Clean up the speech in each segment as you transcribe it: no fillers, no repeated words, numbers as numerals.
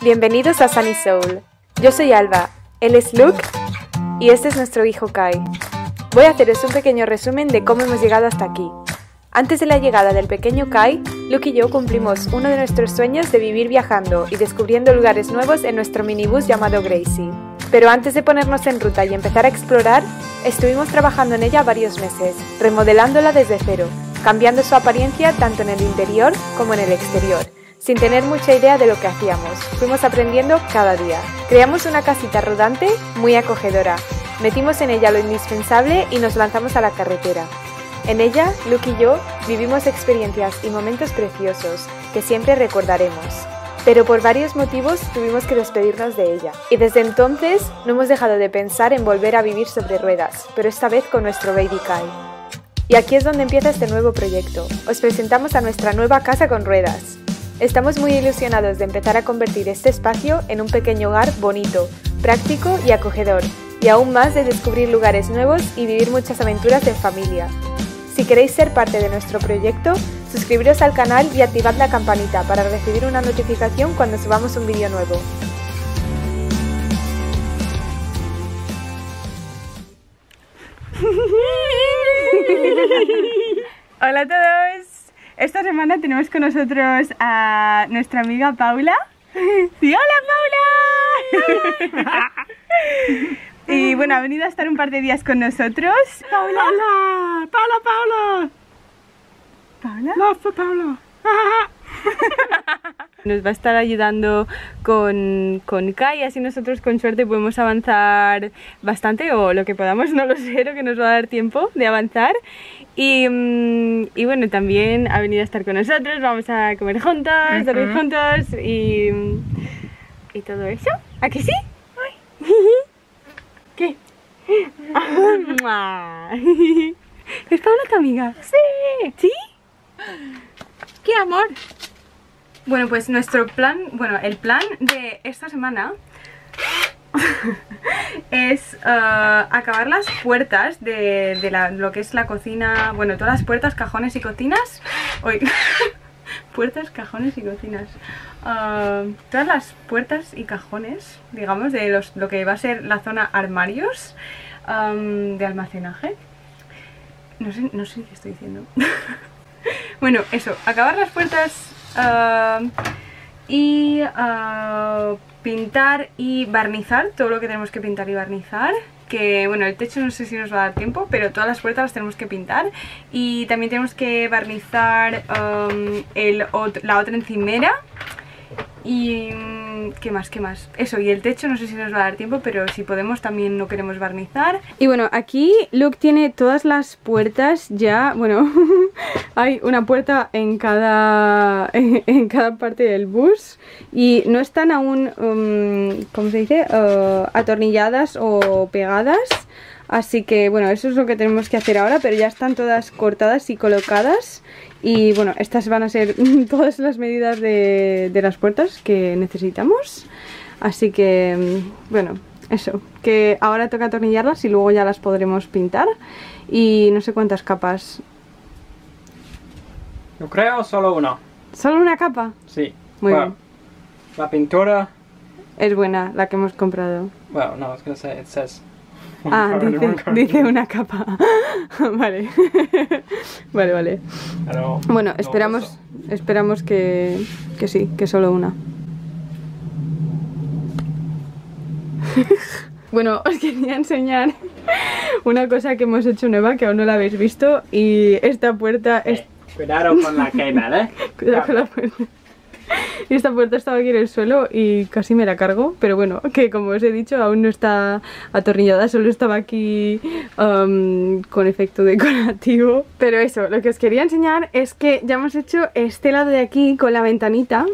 Bienvenidos a Sunny Soul. Yo soy Alba, él es Luke y este es nuestro hijo Kai. Voy a haceros un pequeño resumen de cómo hemos llegado hasta aquí. Antes de la llegada del pequeño Kai, Luke y yo cumplimos uno de nuestros sueños de vivir viajando y descubriendo lugares nuevos en nuestro minibús llamado Gracie. Pero antes de ponernos en ruta y empezar a explorar, estuvimos trabajando en ella varios meses, remodelándola desde cero, cambiando su apariencia tanto en el interior como en el exterior. Sin tener mucha idea de lo que hacíamos, fuimos aprendiendo cada día. Creamos una casita rodante muy acogedora, metimos en ella lo indispensable y nos lanzamos a la carretera. En ella, Luke y yo vivimos experiencias y momentos preciosos que siempre recordaremos. Pero por varios motivos tuvimos que despedirnos de ella. Y desde entonces no hemos dejado de pensar en volver a vivir sobre ruedas, pero esta vez con nuestro baby Kai. Y aquí es donde empieza este nuevo proyecto. Os presentamos a nuestra nueva casa con ruedas. Estamos muy ilusionados de empezar a convertir este espacio en un pequeño hogar bonito, práctico y acogedor, y aún más de descubrir lugares nuevos y vivir muchas aventuras en familia. Si queréis ser parte de nuestro proyecto, suscribiros al canal y activad la campanita para recibir una notificación cuando subamos un vídeo nuevo. Hola a todos. Esta semana tenemos con nosotros a nuestra amiga Paula. ¡Sí, hola Paula! Y bueno, ha venido a estar un par de días con nosotros. Paula. Hola, Paula. ¿Paula? No, fue Paula. Nos va a estar ayudando con Kai, así nosotros con suerte podemos avanzar bastante, o lo que podamos, no lo sé, lo que nos va a dar tiempo de avanzar. Y bueno, también ha venido a estar con nosotros, vamos a comer juntos, dormir juntos y todo eso. ¿A que sí? ¿Qué? ¿Es Paula tu amiga? Sí. ¿Sí? ¡Qué amor! Bueno, pues nuestro plan, el plan de esta semana es acabar las puertas de lo que es la cocina, bueno, todas las puertas, cajones y cocinas. Uy, puertas, cajones y cocinas. Todas las puertas y cajones, digamos, de lo que va a ser la zona armarios de almacenaje. No sé qué estoy diciendo. Bueno, eso, acabar las puertas y pintar y barnizar todo lo que tenemos que pintar y barnizar. Que bueno, el techo no sé si nos va a dar tiempo, pero todas las puertas las tenemos que pintar. Y también tenemos que barnizar la otra encimera. Y ¿qué más? Eso, y el techo no sé si nos va a dar tiempo, pero si podemos también lo queremos barnizar. Y bueno, aquí Luke tiene todas las puertas ya, bueno, hay una puerta en cada parte del bus y no están aún, ¿cómo se dice? Atornilladas o pegadas. Así que bueno, eso es lo que tenemos que hacer ahora, pero ya están todas cortadas y colocadas. Y bueno, estas van a ser todas las medidas de las puertas que necesitamos. Así que bueno, eso, que ahora toca atornillarlas y luego ya las podremos pintar. Y no sé cuántas capas. Yo creo solo una. ¿Solo una capa? Sí. Muy bien. La pintura es buena, la que hemos comprado. Well, no, I was gonna say it says. Ah, dice una capa. Vale. Vale. Pero bueno, esperamos que sí, que solo una. Bueno, os quería enseñar una cosa que hemos hecho nueva que aún no la habéis visto. Y esta puerta es... Cuidado con la cable, ¿eh? Cuidado con la puerta. Y esta puerta estaba aquí en el suelo y casi me la cargo, pero bueno, que como os he dicho aún no está atornillada, solo estaba aquí con efecto decorativo. Pero eso, lo que os quería enseñar es que ya hemos hecho este lado de aquí con la ventanita.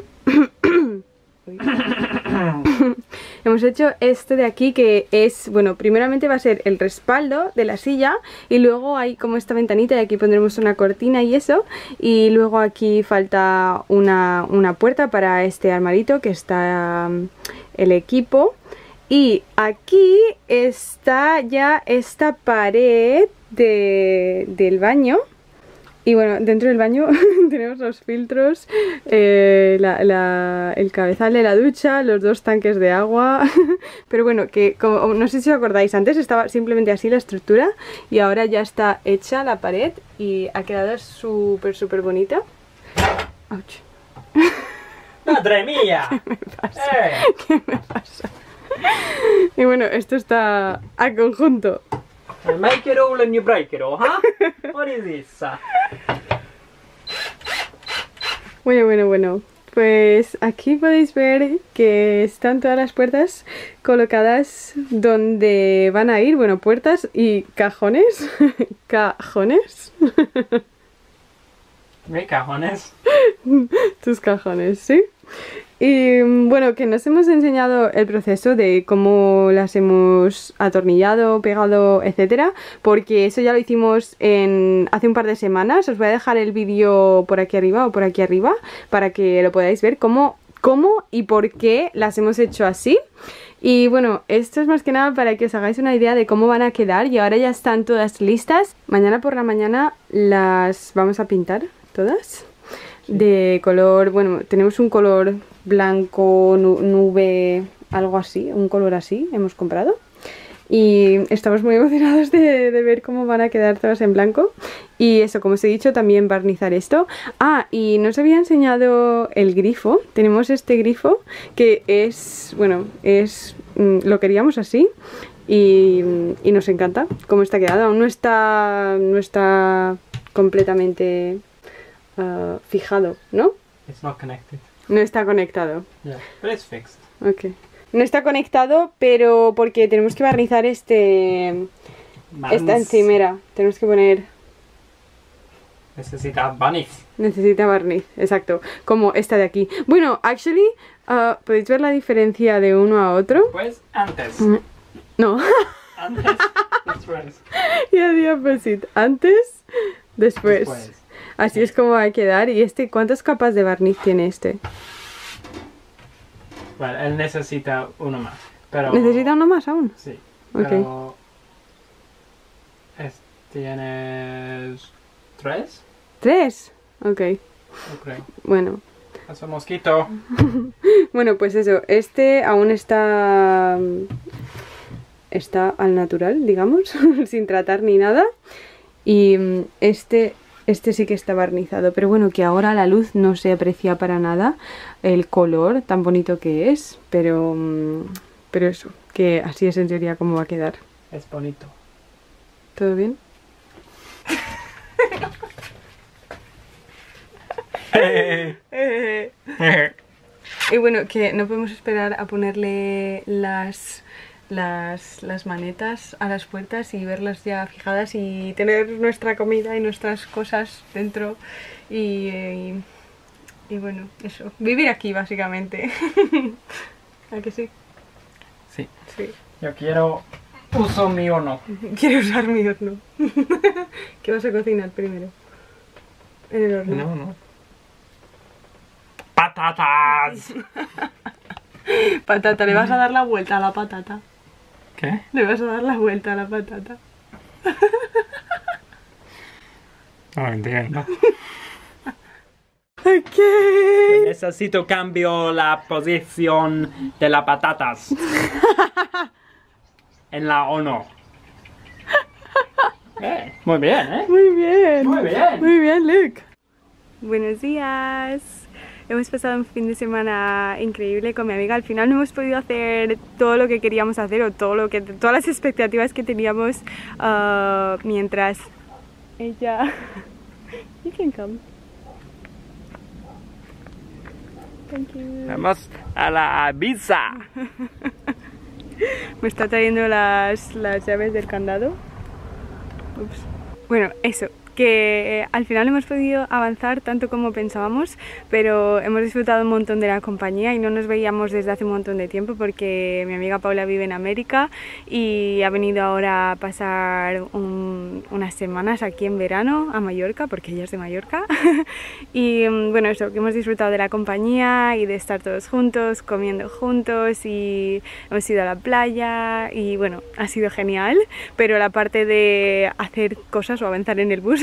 Hemos hecho esto de aquí que es, bueno, primeramente va a ser el respaldo de la silla y luego hay como esta ventanita y aquí pondremos una cortina y eso, y luego aquí falta una puerta para este armarito que está el equipo, y aquí está ya esta pared del baño Y bueno, dentro del baño tenemos los filtros, el cabezal de la ducha, los 2 tanques de agua. Pero bueno, que como, no sé si os acordáis, antes estaba simplemente así la estructura y ahora ya está hecha la pared y ha quedado súper bonita. ¡Auch! ¡Madre mía! ¿Qué me pasa? Y bueno, esto está a conjunto. You make it all and you break it all, huh? What is this? Bueno. Pues aquí podéis ver que están todas las puertas colocadas donde van a ir, bueno, puertas y cajones. ¿Cajones? ¿Mis cajones? Tus cajones, ¿sí? Y bueno, que nos hemos enseñado el proceso de cómo las hemos atornillado, pegado, etcétera, porque eso ya lo hicimos hace un par de semanas. Os voy a dejar el vídeo por aquí arriba o por aquí arriba para que lo podáis ver cómo y por qué las hemos hecho así. Y bueno, esto es más que nada para que os hagáis una idea de cómo van a quedar y ahora ya están todas listas. Mañana por la mañana las vamos a pintar todas. De color, bueno, tenemos un color blanco, nube, algo así, un color así, hemos comprado. Y estamos muy emocionados de ver cómo van a quedar todas en blanco. Y eso, como os he dicho, también barnizar esto. Ah, y no os había enseñado el grifo. Tenemos este grifo que es, bueno, lo queríamos así. Y nos encanta cómo está quedado. Aún no está completamente fijado, ¿no? It's not connected. No está conectado. Yeah, but it's fixed. Ok. No está conectado, pero porque tenemos que barnizar esta encimera. Tenemos que poner... Necesita barniz. Necesita barniz, exacto. Como esta de aquí. Bueno, actually, ¿podéis ver la diferencia de uno a otro? Pues antes. No. Antes, después. Ya the opposite. Antes, después. Así es como va a quedar. ¿Y cuántas capas de barniz tiene este? Bueno, él necesita uno más. Pero... ¿Necesita uno más aún? Sí. Ok. Pero... ¿Tienes 3? 3. Ok. Ok. Bueno. Es un mosquito. Bueno, pues eso. Aún está al natural, digamos. Sin tratar ni nada. Y este sí que está barnizado, pero bueno, que ahora a la luz no se aprecia para nada el color tan bonito que es, pero eso, que así es en teoría como va a quedar. Es bonito. ¿Todo bien? Y bueno, que no podemos esperar a ponerle las manetas a las puertas y verlas ya fijadas y tener nuestra comida y nuestras cosas dentro y bueno, eso, vivir aquí básicamente. ¿A que sí? Sí. Sí. Yo quiero usar mi horno. Quiero usar mi horno. ¿Qué vas a cocinar primero? En el horno. No. ¡Patatas! Patata, le vas a dar la vuelta a la patata. ¿Qué? Le vas a dar la vuelta a la patata. No entiendo. Ok. Necesito cambio la posición de las patatas. En la horno. Muy bien, ¿eh? Muy bien. Muy bien. Muy bien, Luke. Buenos días. Hemos pasado un fin de semana increíble con mi amiga. Al final no hemos podido hacer todo lo que queríamos hacer o todas las expectativas que teníamos mientras ella... You can come. Thank you. Vamos a la Ibiza. Me está trayendo las llaves del candado. Ups. Bueno, eso. Que al final hemos podido avanzar tanto como pensábamos, pero hemos disfrutado un montón de la compañía y no nos veíamos desde hace un montón de tiempo porque mi amiga Paula vive en América y ha venido ahora a pasar unas semanas aquí en verano a Mallorca, porque ella es de Mallorca. Y bueno, eso, que hemos disfrutado de la compañía y de estar todos juntos, comiendo juntos, y hemos ido a la playa y bueno, ha sido genial, pero la parte de hacer cosas o avanzar en el bus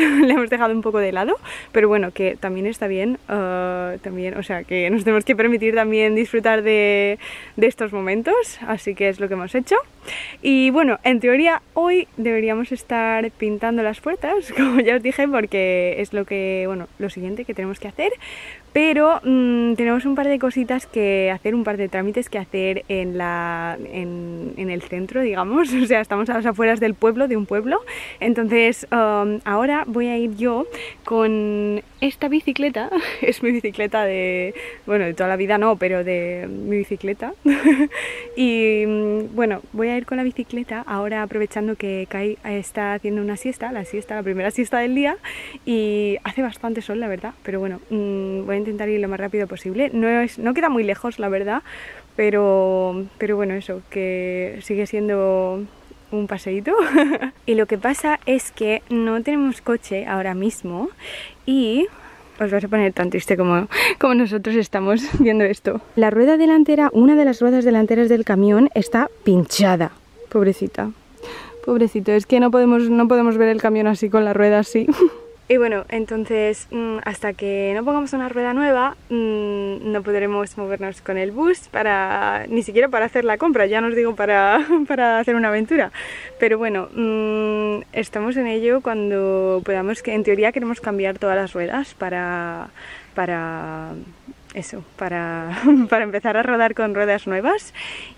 le hemos dejado un poco de lado, pero bueno, que también está bien, también, o sea, que nos tenemos que permitir también disfrutar de estos momentos, así que es lo que hemos hecho. Y bueno, en teoría hoy deberíamos estar pintando las puertas, como ya os dije, porque es lo que, bueno, lo siguiente que tenemos que hacer. Pero tenemos un par de cositas que hacer, un par de trámites que hacer en el centro, digamos. O sea, estamos a las afueras del pueblo, de un pueblo. Entonces ahora voy a ir yo con esta bicicleta. Es mi bicicleta de, bueno, de toda la vida no, pero de mi bicicleta. Y bueno, voy a ir con la bicicleta ahora aprovechando que Kai está haciendo una siesta, la primera siesta del día. Y hace bastante sol, la verdad, pero bueno, voy a intentar ir lo más rápido posible. No queda muy lejos, la verdad, pero bueno, eso, que sigue siendo un paseíto. Y lo que pasa es que no tenemos coche ahora mismo y os vais a poner tan triste como nosotros estamos viendo esto. La rueda delantera, una de las ruedas delanteras del camión está pinchada. Pobrecita. Pobrecito, es que no podemos ver el camión así con la rueda así. Y bueno, entonces hasta que no pongamos una rueda nueva no podremos movernos con el bus ni siquiera para hacer la compra, ya no os digo para hacer una aventura. Pero bueno, estamos en ello cuando podamos, que en teoría queremos cambiar todas las ruedas para eso, para empezar a rodar con ruedas nuevas.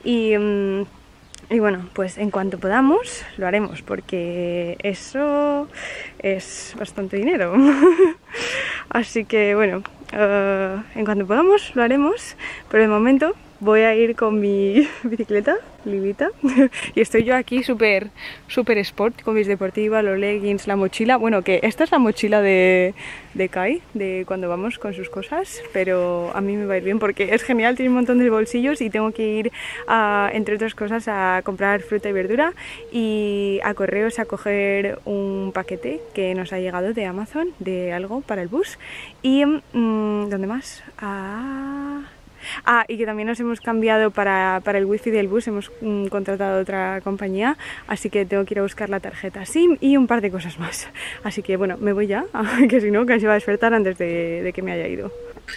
Y bueno, pues en cuanto podamos lo haremos, porque eso es bastante dinero. Así que bueno, en cuanto podamos lo haremos, pero de momento voy a ir con mi bicicleta, Lilita. Y estoy yo aquí súper sport, con mis deportivas, los leggings, la mochila. Bueno, que esta es la mochila de Kai, de cuando vamos con sus cosas, pero a mí me va a ir bien porque es genial, tiene un montón de bolsillos y tengo que ir, entre otras cosas, a comprar fruta y verdura y a correos a coger un paquete que nos ha llegado de Amazon, de algo para el bus. Y, ¿dónde más? Y que también nos hemos cambiado para el wifi del bus, hemos contratado otra compañía, así que tengo que ir a buscar la tarjeta SIM y un par de cosas más. Así que bueno, me voy ya, que si no, que se va a despertar antes de que me haya ido.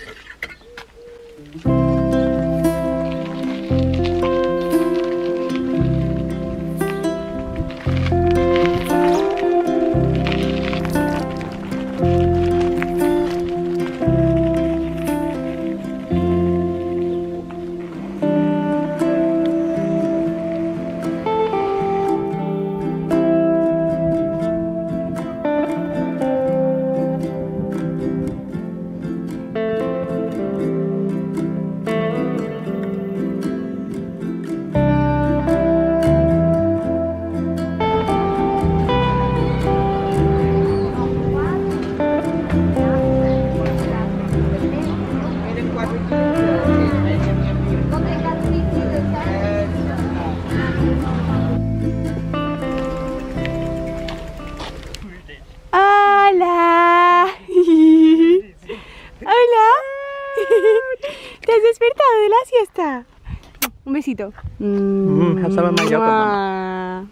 ¿Te has despertado de la siesta? Un besito. Sama mamá.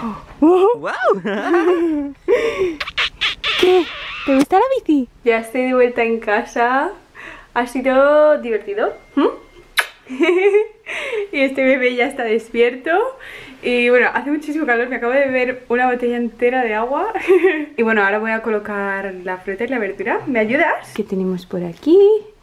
¡Wow! ¿Qué? ¿Te gusta la bici? Ya estoy de vuelta en casa. Ha sido divertido. Y este bebé ya está despierto. Y bueno, hace muchísimo calor, me acabo de beber una botella entera de agua. Y bueno, ahora voy a colocar la fruta y la verdura. ¿Me ayudas? ¿Qué tenemos por aquí?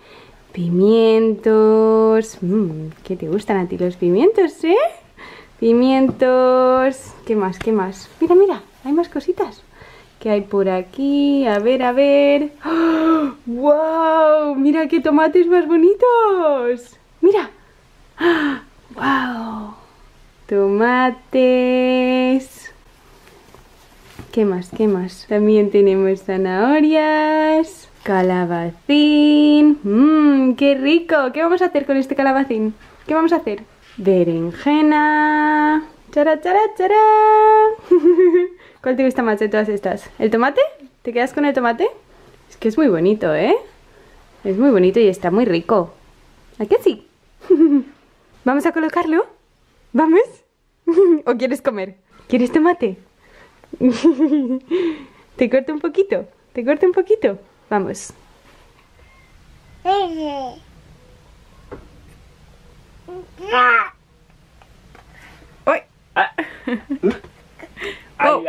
Pimientos. ¿Qué te gustan a ti los pimientos, eh? Pimientos. ¿Qué más? ¿Qué más? Mira, mira, hay más cositas. ¿Qué hay por aquí? A ver, a ver. ¡Oh! ¡Wow! Mira qué tomates más bonitos. Mira. ¡Oh! ¡Wow! Tomates. ¿Qué más? ¿Qué más? También tenemos zanahorias. Calabacín. ¡Qué rico! ¿Qué vamos a hacer con este calabacín? ¿Qué vamos a hacer? Berenjena. ¡Chara, chara, chara! ¿Cuál te gusta más de todas estas? ¿El tomate? ¿Te quedas con el tomate? Es que es muy bonito, ¿eh? Es muy bonito y está muy rico. ¿A qué sí? ¿Vamos a colocarlo? ¿Vamos? ¿O quieres comer? ¿Quieres tomate? ¿Te corto un poquito? ¿Te corto un poquito? Vamos. ¡Uy! Ay,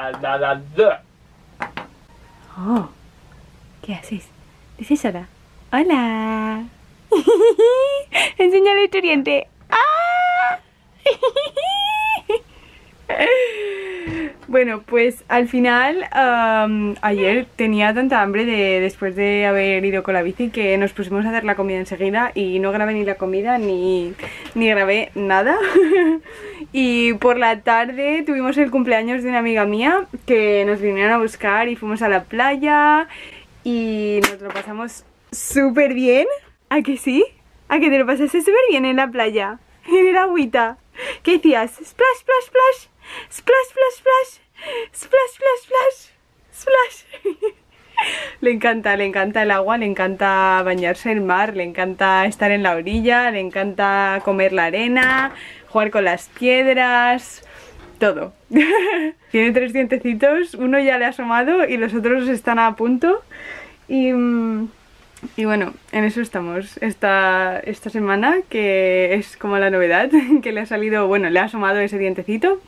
Oh, ¿qué haces? ¿Dices hola? ¡Hola! Enséñale tu diente. ¡Ah! Bueno, pues al final ayer tenía tanta hambre después de haber ido con la bici que nos pusimos a hacer la comida enseguida y no grabé ni la comida ni grabé nada. Y por la tarde tuvimos el cumpleaños de una amiga mía que nos vinieron a buscar y fuimos a la playa y nos lo pasamos súper bien. ¿A que sí? ¿A que te lo pasaste súper bien en la playa? En el agüita. ¿Qué decías? Splash, splash, splash. Splash, splash, splash. Splash, splash, splash. Splash. Le encanta el agua, le encanta bañarse en el mar, le encanta estar en la orilla, le encanta comer la arena, jugar con las piedras, todo. Tiene 3 dientecitos, uno ya le ha asomado y los otros están a punto. Y bueno, en eso estamos esta semana, que es como la novedad, que le ha salido, bueno, le ha asomado ese dientecito.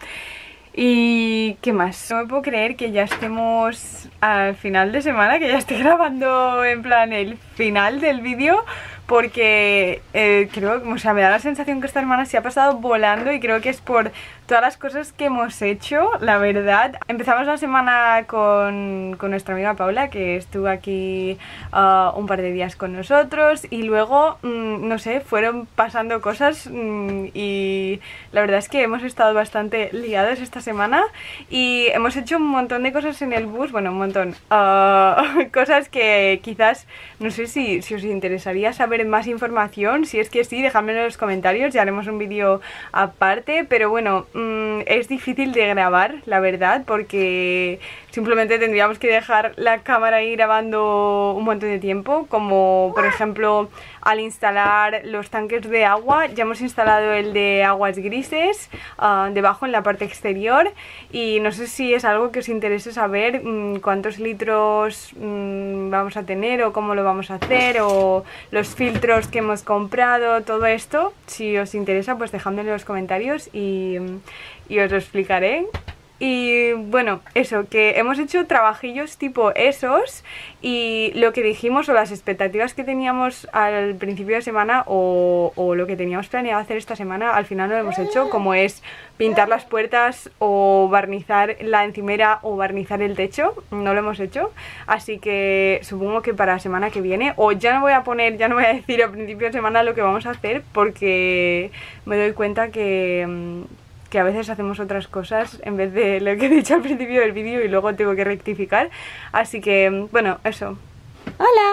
¿Y qué más? No me puedo creer que ya estemos al final de semana, que ya esté grabando en plan el final del vídeo, porque creo, o sea, me da la sensación que esta semana se ha pasado volando y creo que es por todas las cosas que hemos hecho, la verdad. Empezamos la semana con nuestra amiga Paula, que estuvo aquí un par de días con nosotros y luego, no sé, fueron pasando cosas y la verdad es que hemos estado bastante liados esta semana y hemos hecho un montón de cosas en el bus, bueno, un montón, cosas que quizás, no sé si os interesaría saber más información. Si es que sí, dejadmelo en los comentarios, ya haremos un vídeo aparte, pero bueno, es difícil de grabar, la verdad, porque simplemente tendríamos que dejar la cámara ahí grabando un montón de tiempo, como por ejemplo al instalar los tanques de agua. Ya hemos instalado el de aguas grises debajo en la parte exterior y no sé si es algo que os interese saber, cuántos litros vamos a tener o cómo lo vamos a hacer o los filtros que hemos comprado, todo esto. Si os interesa, pues dejadme en los comentarios y os lo explicaré. Y bueno, eso, que hemos hecho trabajillos tipo esos y lo que dijimos o las expectativas que teníamos al principio de semana o lo que teníamos planeado hacer esta semana, al final no lo hemos hecho, como es pintar las puertas o barnizar la encimera o barnizar el techo, no lo hemos hecho, así que supongo que para la semana que viene, o ya no voy a decir al principio de semana lo que vamos a hacer, porque me doy cuenta que a veces hacemos otras cosas en vez de lo que he dicho al principio del vídeo y luego tengo que rectificar. Así que, bueno, eso. ¡Hola!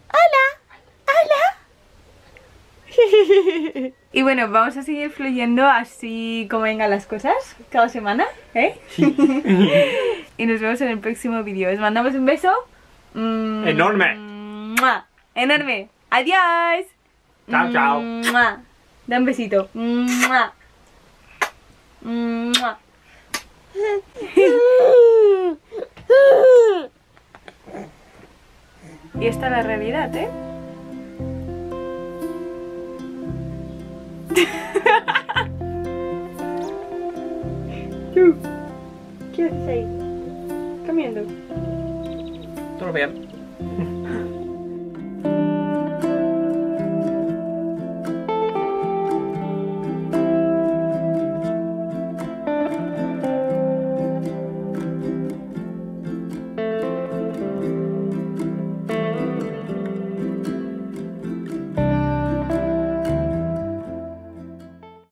¡Hola! ¡Hola! Y bueno, vamos a seguir fluyendo así como vengan las cosas cada semana, ¿eh? Y nos vemos en el próximo vídeo. ¿Os mandamos un beso? Enorme. ¡Mua! ¡Enorme! ¡Adiós! Chao, chao. ¡Mua! Da un besito. ¡Mua! ¡Mua! Y esta es la realidad, ¿eh? ¿Tú? ¿Qué haces ahí? Comiendo. Todo bien.